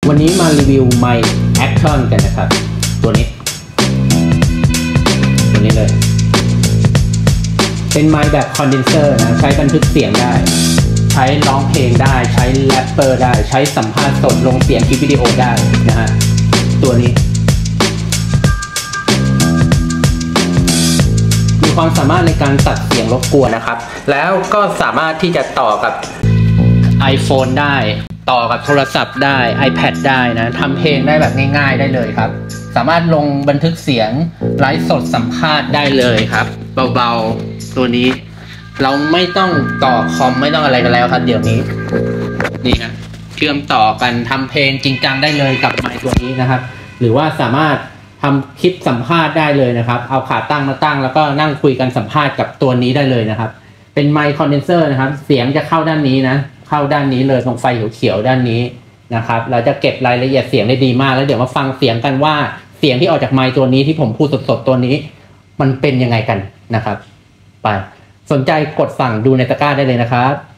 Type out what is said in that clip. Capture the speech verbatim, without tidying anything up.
วันนี้มารีวิวไมค์ Action กันนะครับตัวนี้ตัวนี้เลยเป็นไมค์แบบคอนเดนเซอร์นะใช้บันทึกเสียงได้ใช้ร้องเพลงได้ใช้แรปเปอร์ได้ใช้สัมภาษณ์สดลงเสียงคลิปวิดีโอได้นะฮะตัวนี้มีความสามารถในการตัดเสียงรบกวนนะครับแล้วก็สามารถที่จะต่อกับ iPhone ได้ต่อกับโทรศัพท์ได้ iPad ได้นะทำเพลงได้แบบง่ายๆได้เลยครับสามารถลงบันทึกเสียงไลฟ์สดสัมภาษณ์ได้เลยครับเบาๆตัวนี้เราไม่ต้องต่อคอมไม่ต้องอะไรกันแล้วครับเดี๋ยวนี้นี่นะเชื่อมต่อกันทำเพลงจริงจังได้เลยกับไมค์ตัวนี้นะครับหรือว่าสามารถทำคลิปสัมภาษณ์ได้เลยนะครับเอาขาตั้งมาตั้งแล้วก็นั่งคุยกันสัมภาษณ์กับตัวนี้ได้เลยนะครับเป็นไมค์คอนเดนเซอร์นะครับเสียงจะเข้าด้านนี้นะเข้าด้านนี้เลยตรงไฟเขียวๆด้านนี้นะครับเราจะเก็บรายละเอียดเสียงได้ดีมากแล้วเดี๋ยวมาฟังเสียงกันว่าเสียงที่ออกจากไมค์ตัวนี้ที่ผมพูดสดๆตัวนี้มันเป็นยังไงกันนะครับไปสนใจกดสั่งดูในตะกร้าได้เลยนะครับ